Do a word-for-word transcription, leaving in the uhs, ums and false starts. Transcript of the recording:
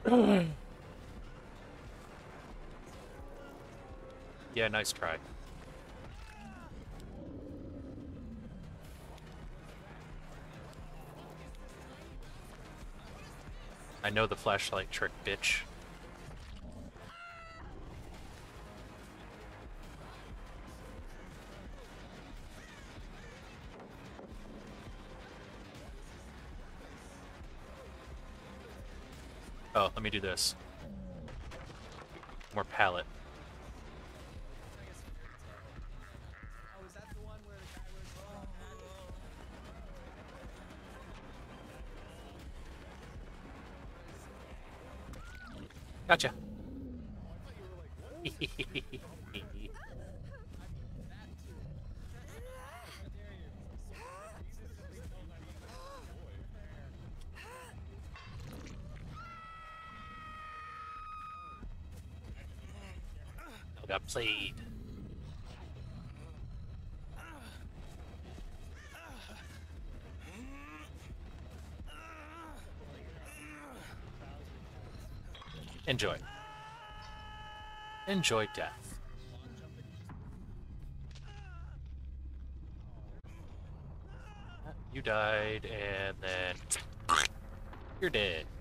Yeah, nice try. I know the flashlight trick, bitch. Oh, let me do this. More pallet. Gotcha. I got played. Enjoy. Enjoy death. You died, and then you're dead.